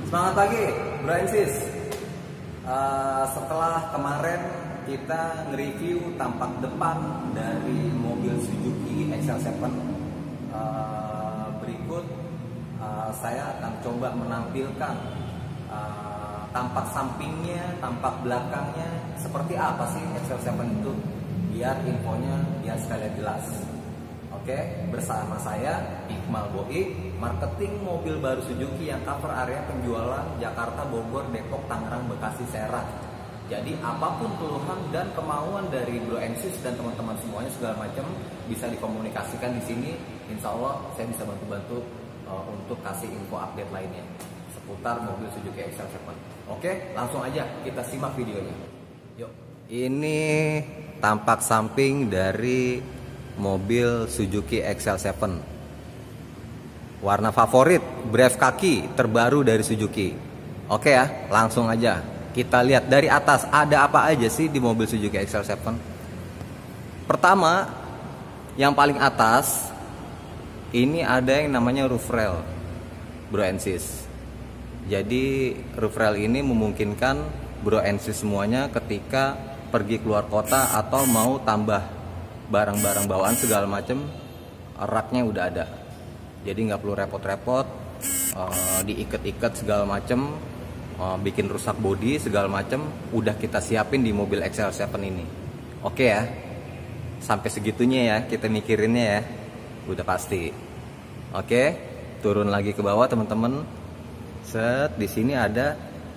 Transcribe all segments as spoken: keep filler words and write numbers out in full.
Semangat pagi, Bro and Sis. Uh, setelah kemarin kita nge-review tampak depan dari mobil Suzuki X L tujuh, uh, berikut uh, saya akan coba menampilkan uh, tampak sampingnya, tampak belakangnya seperti apa sih X L tujuh itu, biar infonya biar sekalian jelas. Oke, bersama saya Iqmal Boik, marketing mobil baru Suzuki yang cover area penjualan Jakarta, Bogor, Depok, Tangerang, Bekasi, Serang. Jadi apapun keluhan dan kemauan dari Bro and Sis dan teman-teman semuanya segala macam bisa dikomunikasikan di sini. Insya Allah saya bisa bantu-bantu uh, untuk kasih info update lainnya seputar mobil Suzuki X L tujuh. Oke, langsung aja kita simak videonya. Yuk. Ini tampak samping dari mobil Suzuki X L tujuh. Warna favorit, Brave kaki terbaru dari Suzuki. Oke ya, langsung aja kita lihat dari atas ada apa aja sih di mobil Suzuki X L tujuh. Pertama, yang paling atas ini ada yang namanya roof rail, Bro and Sis. Jadi roof rail ini memungkinkan Bro and Sis semuanya ketika pergi keluar kota atau mau tambah barang-barang bawaan segala macem, raknya udah ada. Jadi nggak perlu repot-repot uh, diikat-ikat segala macem, uh, bikin rusak bodi segala macem, udah kita siapin di mobil X L tujuh ini. Oke ya, sampai segitunya ya kita mikirinnya ya, udah pasti. Oke, turun lagi ke bawah teman-teman. Set, di sini ada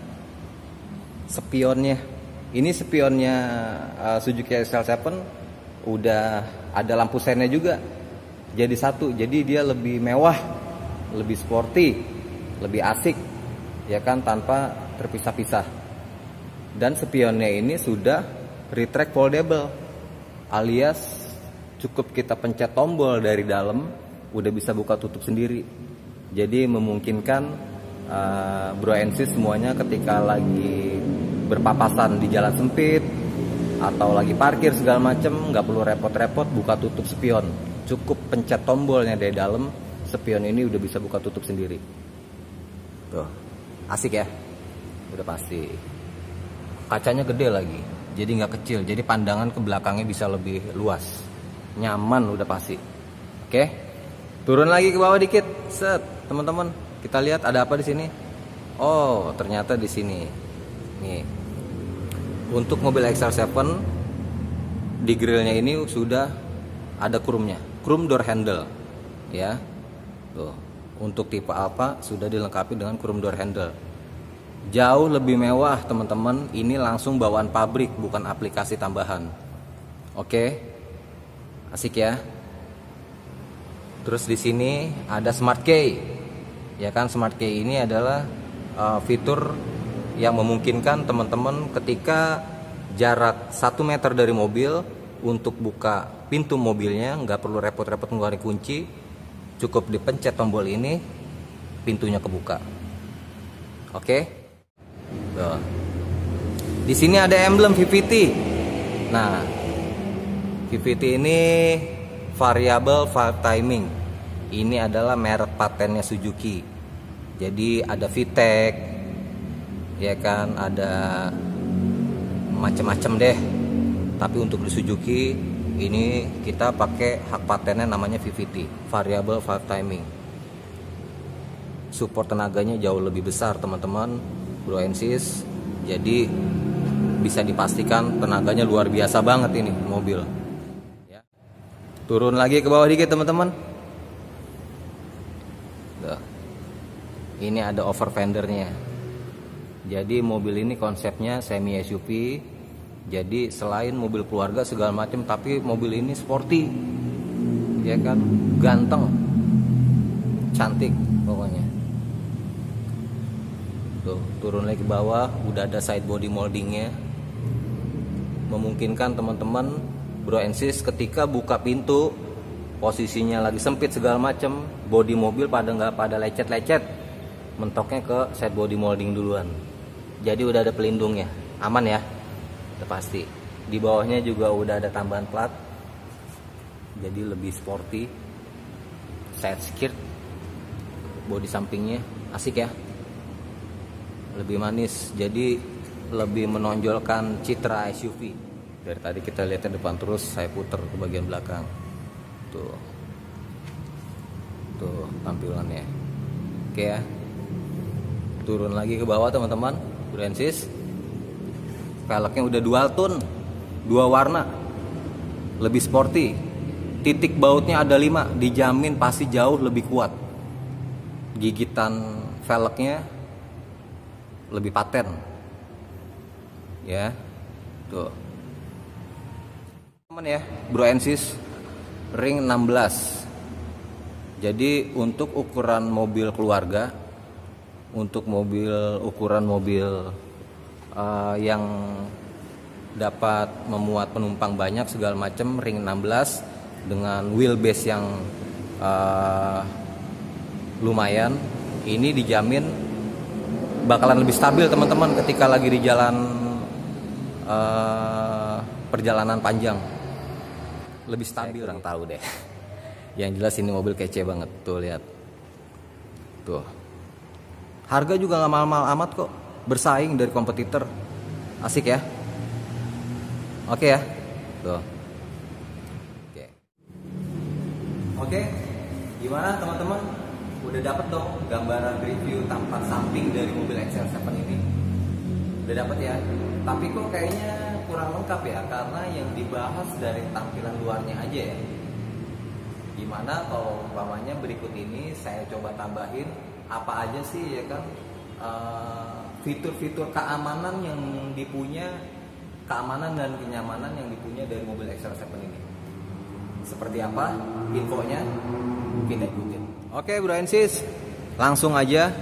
spionnya. Ini spionnya uh, Suzuki X L tujuh. Udah ada lampu sennya juga, jadi satu, jadi dia lebih mewah, lebih sporty, lebih asik ya kan, tanpa terpisah-pisah. Dan spionnya ini sudah retract foldable, alias cukup kita pencet tombol dari dalam udah bisa buka tutup sendiri. Jadi memungkinkan uh, Bro and Sis semuanya ketika lagi berpapasan di jalan sempit atau lagi parkir segala macem, nggak perlu repot-repot buka tutup spion, cukup pencet tombolnya dari dalam, spion ini udah bisa buka tutup sendiri. Tuh, asik ya, udah pasti. Kacanya gede lagi, jadi nggak kecil, jadi pandangan ke belakangnya bisa lebih luas, nyaman udah pasti. Oke, turun lagi ke bawah dikit, set teman-teman, kita lihat ada apa di sini. Oh, ternyata di sini, nih. Untuk mobil X L tujuh di grillnya ini sudah ada chrome-nya, chrome door handle ya. Tuh, untuk tipe apa sudah dilengkapi dengan chrome door handle. Jauh lebih mewah teman-teman, ini langsung bawaan pabrik bukan aplikasi tambahan. Oke. Asik ya. Terus di sini ada smart key. Ya kan, smart key ini adalah uh, fitur yang memungkinkan teman-teman ketika jarak satu meter dari mobil untuk buka pintu mobilnya nggak perlu repot-repot ngeluarin kunci, cukup dipencet tombol ini, pintunya kebuka. Oke. Tuh. Di sini ada emblem V V T. Nah, V V T ini variable valve timing. Ini adalah merek patennya Suzuki. Jadi ada V TEC, ya kan, ada macam-macam deh. Tapi untuk di Suzuki ini kita pakai hak patennya namanya V V T, variable valve timing. Support tenaganya jauh lebih besar teman-teman, Bro and Sis. Jadi bisa dipastikan tenaganya luar biasa banget ini mobil ya. Turun lagi ke bawah dikit teman-teman. Ini ada over fendernya. Jadi mobil ini konsepnya semi S U V. Jadi selain mobil keluarga segala macam, tapi mobil ini sporty, ya kan, ganteng, cantik pokoknya. Tuh, turun lagi ke bawah, udah ada side body moldingnya. Memungkinkan teman-teman Bro and Sis ketika buka pintu, posisinya lagi sempit segala macam, body mobil pada nggak pada lecet-lecet, mentoknya ke side body molding duluan. Jadi udah ada pelindungnya, aman ya, udah pasti. Di bawahnya juga udah ada tambahan plat, jadi lebih sporty. Side skirt, bodi sampingnya asik ya. lebih manis, jadi lebih menonjolkan citra S U V. Dari tadi kita lihatnya depan terus, saya putar ke bagian belakang. Tuh, tuh tampilannya. Oke ya. Turun lagi ke bawah teman-teman, Brensys. Velgnya udah dual tone, dua warna, lebih sporty. Titik bautnya ada lima, dijamin pasti jauh lebih kuat. Gigitan velgnya lebih paten, ya. Tuh, teman ya, Brensys ring enam belas. Jadi untuk ukuran mobil keluarga, untuk mobil ukuran mobil uh, yang dapat memuat penumpang banyak segala macam, ring enam belas dengan wheelbase yang uh, lumayan, ini dijamin bakalan lebih stabil teman-teman ketika lagi di jalan uh, perjalanan panjang. Lebih stabil, orang tahu deh. Yang jelas ini mobil kece banget, tuh lihat. Tuh. Harga juga nggak mahal-mahal amat kok, bersaing dari kompetitor. Asik ya. Oke ya. Tuh. Oke. Oke. Gimana teman-teman? Udah dapet dong gambaran review tampak samping dari mobil X L tujuh ini? Udah dapet ya. Tapi kok kayaknya kurang lengkap ya, karena yang dibahas dari tampilan luarnya aja ya. Gimana kalau umpamanya berikut ini saya coba tambahin apa aja sih ya kan fitur-fitur uh, keamanan yang dipunya, keamanan dan kenyamanan yang dipunya dari mobil X L tujuh ini. Seperti apa infonya? Kita ikutin. Oke Brensys, langsung aja.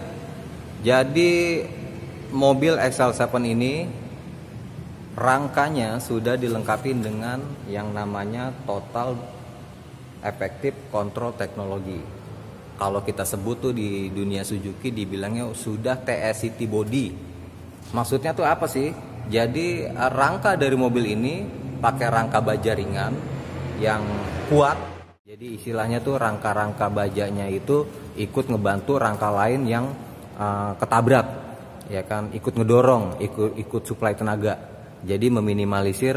Jadi mobil X L tujuh ini rangkanya sudah dilengkapi dengan yang namanya Total Effective Control Technology. Kalau kita sebut tuh di dunia Suzuki dibilangnya sudah T S C T body. Maksudnya tuh apa sih? Jadi rangka dari mobil ini pakai rangka baja ringan yang kuat. Jadi istilahnya tuh rangka-rangka bajanya itu ikut ngebantu rangka lain yang uh, ketabrak, ya kan? Ikut ngedorong, ikut ikut suplai tenaga. Jadi meminimalisir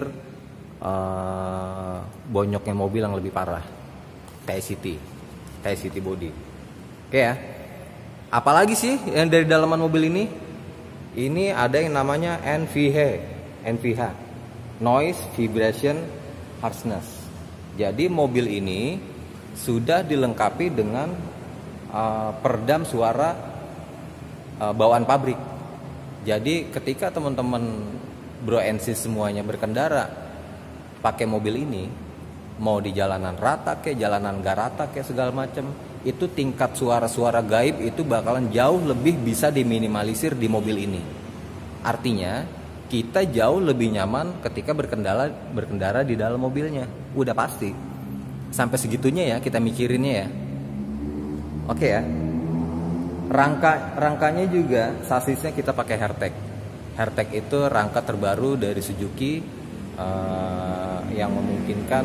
uh, bonyoknya mobil yang lebih parah. T S C T, T S C T body. Oke ya. Apalagi sih yang dari dalaman mobil ini? Ini ada yang namanya N V H, N V H, Noise Vibration Harshness. Jadi mobil ini sudah dilengkapi dengan uh, peredam suara uh, bawaan pabrik. Jadi ketika teman-teman Brensys semuanya berkendara pakai mobil ini, mau di jalanan rata ke jalanan gak rata ke segala macam, itu tingkat suara-suara gaib itu bakalan jauh lebih bisa diminimalisir di mobil ini. Artinya kita jauh lebih nyaman ketika berkendara berkendara di dalam mobilnya. Udah pasti. Sampai segitunya ya kita mikirinnya ya. Oke ya. Rangka rangkanya juga sasisnya kita pakai Hertec. Hertec itu rangka terbaru dari Suzuki uh, yang memungkinkan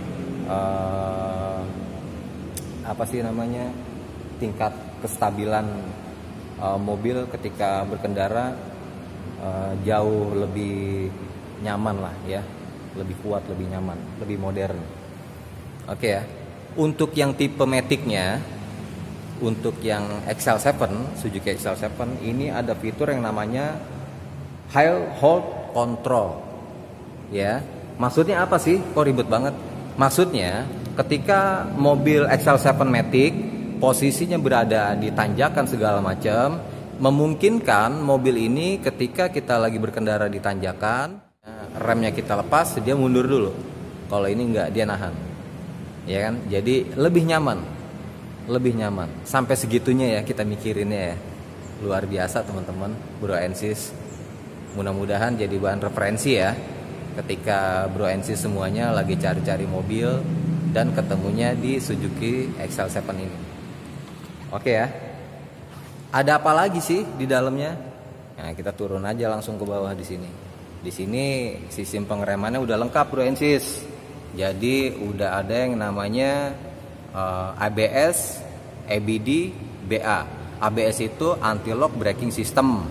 uh, apa sih namanya, tingkat kestabilan uh, mobil ketika berkendara uh, jauh lebih nyaman lah ya, lebih kuat, lebih nyaman, lebih modern. Oke ya. Untuk yang tipe Matic-nya, untuk yang X L tujuh, Suzuki X L tujuh ini ada fitur yang namanya Hill Hold Control. Ya, maksudnya apa sih? Kok ribet banget? Maksudnya ketika mobil X L tujuh Matic posisinya berada di tanjakan segala macam, memungkinkan mobil ini ketika kita lagi berkendara di tanjakan, remnya kita lepas, dia mundur dulu. Kalau ini enggak, dia nahan. Ya kan? Jadi lebih nyaman. Lebih nyaman. Sampai segitunya ya kita mikirinnya ya. Luar biasa teman-teman, Brensys. Mudah-mudahan jadi bahan referensi ya ketika Brensys semuanya lagi cari-cari mobil dan ketemunya di Suzuki X L tujuh ini. Oke ya. Ada apa lagi sih di dalamnya? Nah, kita turun aja langsung ke bawah di sini. Di sini sistem pengeremannya udah lengkap Brensys. Jadi udah ada yang namanya uh, A B S, E B D, B A. A B S itu anti lock braking system.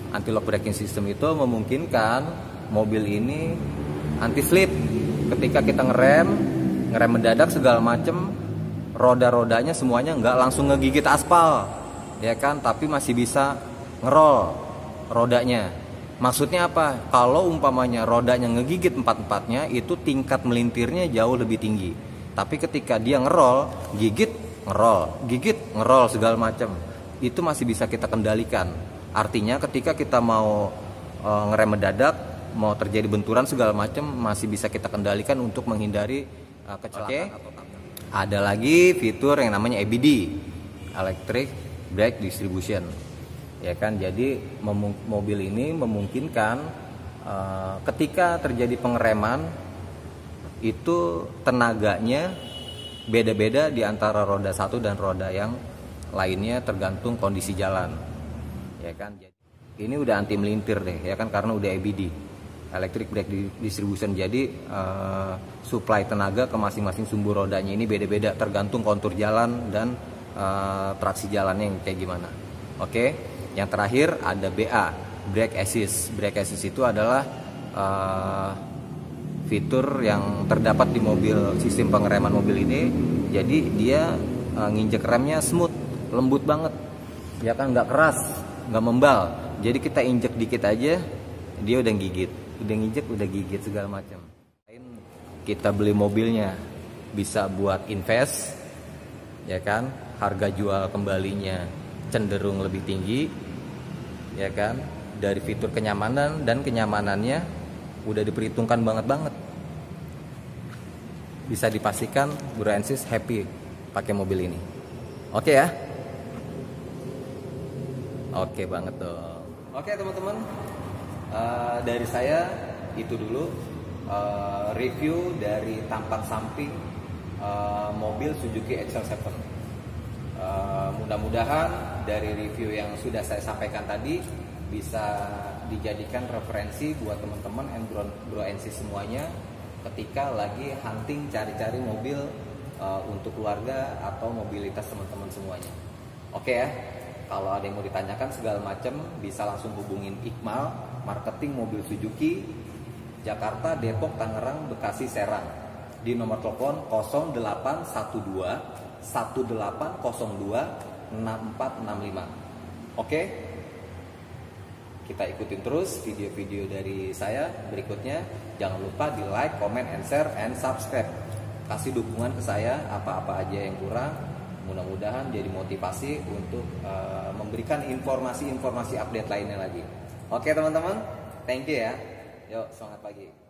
Anti lock braking system itu memungkinkan mobil ini anti slip. Ketika kita ngerem, ngerem mendadak segala macem, roda-rodanya semuanya nggak langsung ngegigit aspal, ya kan? Tapi masih bisa ngerol rodanya. Maksudnya apa? Kalau umpamanya rodanya ngegigit empat-empatnya, itu tingkat melintirnya jauh lebih tinggi. Tapi ketika dia ngerol, gigit, ngerol, gigit, ngerol segala macam, itu masih bisa kita kendalikan. Artinya ketika kita mau e, ngerem mendadak, mau terjadi benturan segala macam, masih bisa kita kendalikan untuk menghindari e, kecelakaan. Okay. Ada lagi fitur yang namanya E B D, Electric Brake Distribution, ya kan? Jadi mobil ini memungkinkan e, ketika terjadi pengereman itu tenaganya beda-beda di antara roda satu dan roda yang lainnya, tergantung kondisi jalan, ya kan? Ini udah anti melintir deh, ya kan, karena udah E B D, Electric Brake Distribution. Jadi uh, supply tenaga ke masing-masing sumbu rodanya ini beda-beda, tergantung kontur jalan dan uh, traksi jalannya yang kayak gimana. Oke, yang terakhir ada B A, Brake Assist. Brake Assist itu adalah uh, fitur yang terdapat di mobil, sistem pengereman mobil ini. Jadi dia uh, nginjek remnya smooth, lembut banget, ya kan, nggak keras, nggak membal. Jadi kita injek dikit aja dia udah gigit, udah nginjek udah gigit segala macam. Kita beli mobilnya bisa buat invest, ya kan, harga jual kembalinya cenderung lebih tinggi, ya kan. Dari fitur kenyamanan dan kenyamanannya udah diperhitungkan banget banget. Bisa dipastikan Bro and Sis happy pakai mobil ini. Oke ya. Oke banget dong. Oke teman-teman, uh, dari saya itu dulu uh, review dari tampak samping uh, mobil Suzuki X L tujuh. Uh, mudah-mudahan dari review yang sudah saya sampaikan tadi bisa dijadikan referensi buat teman-teman and bro, bro and sis semuanya ketika lagi hunting cari-cari mobil uh, untuk keluarga atau mobilitas teman-teman semuanya. Oke ya. Kalau ada yang mau ditanyakan segala macam, bisa langsung hubungin Iqmal, marketing mobil Suzuki, Jakarta, Depok, Tangerang, Bekasi, Serang, di nomor telepon nol delapan satu dua satu delapan nol dua enam empat enam lima. Oke, kita ikutin terus video-video dari saya berikutnya. Jangan lupa di like, comment, and share, and subscribe. Kasih dukungan ke saya, apa-apa aja yang kurang. Mudah-mudahan jadi motivasi untuk uh, memberikan informasi-informasi update lainnya lagi. Oke teman-teman, thank you ya. Yuk, semangat pagi.